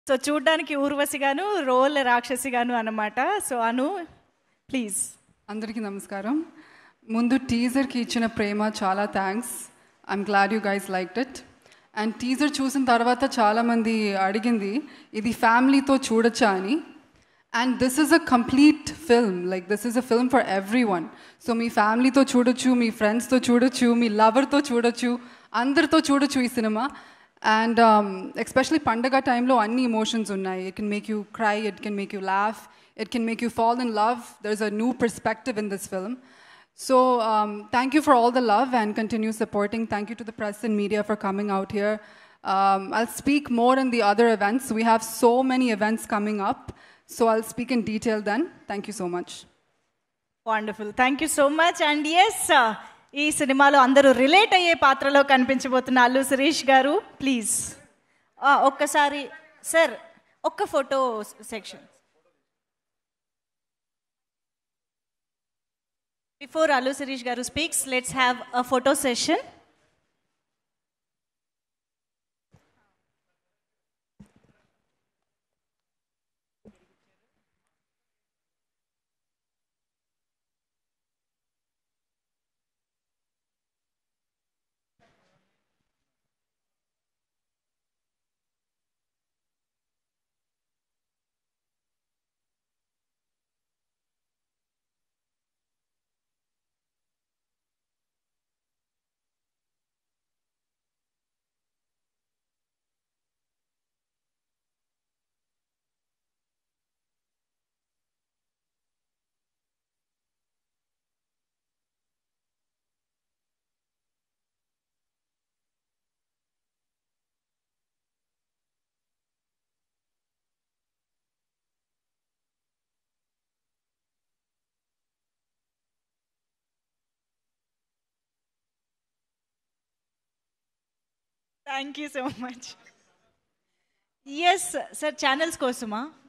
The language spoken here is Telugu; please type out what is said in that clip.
సో చూడ్డానికి ఊర్వశి గాను రోల్ రాక్షసి గాను అన్నమాట. So Anu please. అందరికీ నమస్కారం. ముందు టీజర్కి ఇచ్చిన ప్రేమ చాలా thanks. I'm glad you guys liked it. And teaser చూసిన తర్వాత చాలామంది అడిగింది ఇది ఫ్యామిలీతో చూడొచ్చా అని. And this is a complete film, like this is a film for everyone. So మీ ఫ్యామిలీతో చూడొచ్చు, మీ ఫ్రెండ్స్తో చూడొచ్చు, మీ లవర్తో చూడొచ్చు, అందరితో చూడొచ్చు ఈ సినిమా. అండ్ ఎస్పెషలీ పండగ టైంలో అన్ని ఎమోషన్స్ ఉన్నాయి. It can make you cry, it can make you laugh, it can make you fall in love. There's a new perspective in this film. So thank you for all the love and continue supporting. Thank you to the press and media for coming out here. I'll speak more in the other events. We have so many events coming up. So I'll speak in detail then. Thank you so much. Wonderful. Thank you so much. And yes, ఈ సినిమాలో అందరూ రిలేట్ అయ్యే పాత్రలో కనిపించబోతున్న అల్లు శిరీష్ గారు ప్లీజ్ ఒక్కసారి సార్ ఒక్క photo section. Before Allu Sirish garu speaks, let's have a photo session. Thank you so much. Yes, sir, channels kosuma.